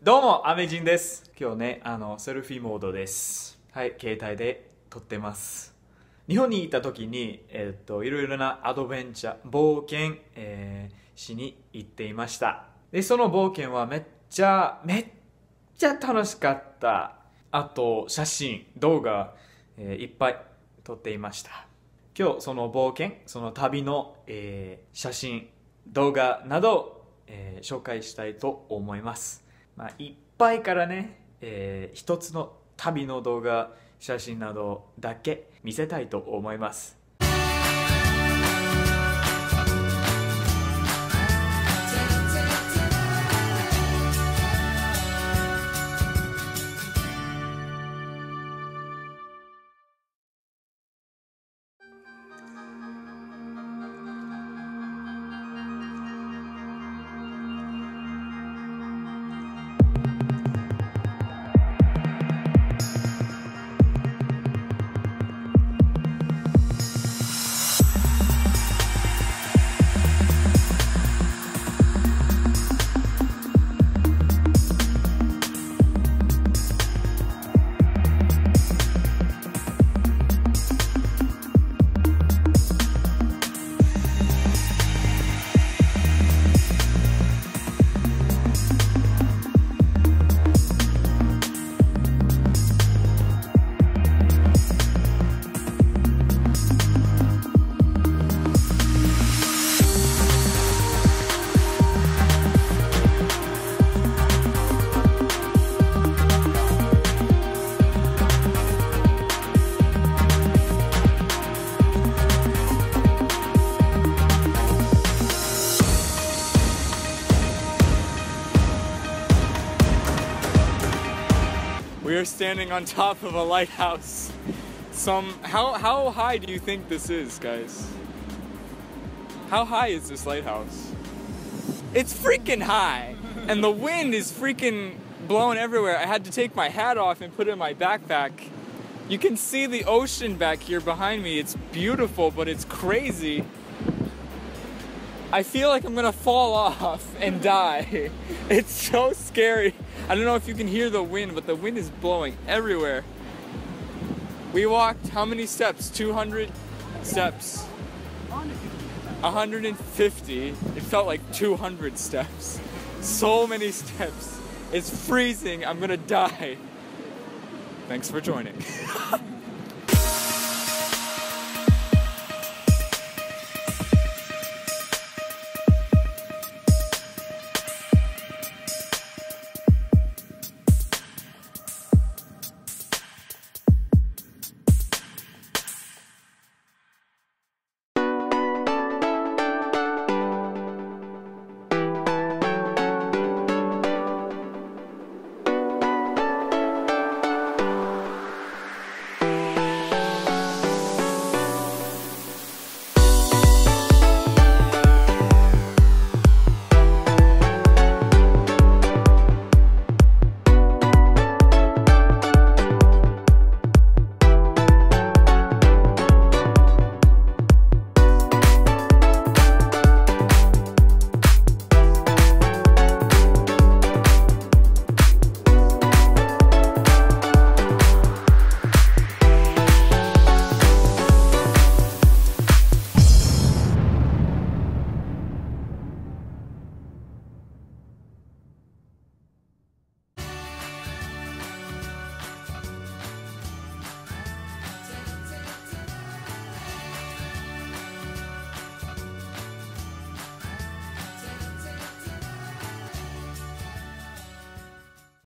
どうも、アメジンです。今日ね、セルフィーモードです。はい、携帯で撮ってます。日本に行った時に、いろいろなアドベンチャー、冒険、しに行っていました。で、その冒険はめっちゃ楽しかった。あと、写真、動画、いっぱい撮っていました。今日、その冒険、その旅の、写真、動画など、紹介したいと思います。いっぱいからね、一つの旅の動画、写真などだけ見せたいと思います。 We are standing on top of a lighthouse. How high do you think this is, guys? How high is this lighthouse? It's freaking high, and the wind is freaking blowing everywhere. I had to take my hat off and put it in my backpack. You can see the ocean back here behind me. It's beautiful, but it's crazy. I feel like I'm gonna fall off and die. It's so scary. I don't know if you can hear the wind, but the wind is blowing everywhere. We walked how many steps? 200 steps. 150. It felt like 200 steps. So many steps. It's freezing. I'm gonna die. Thanks for joining.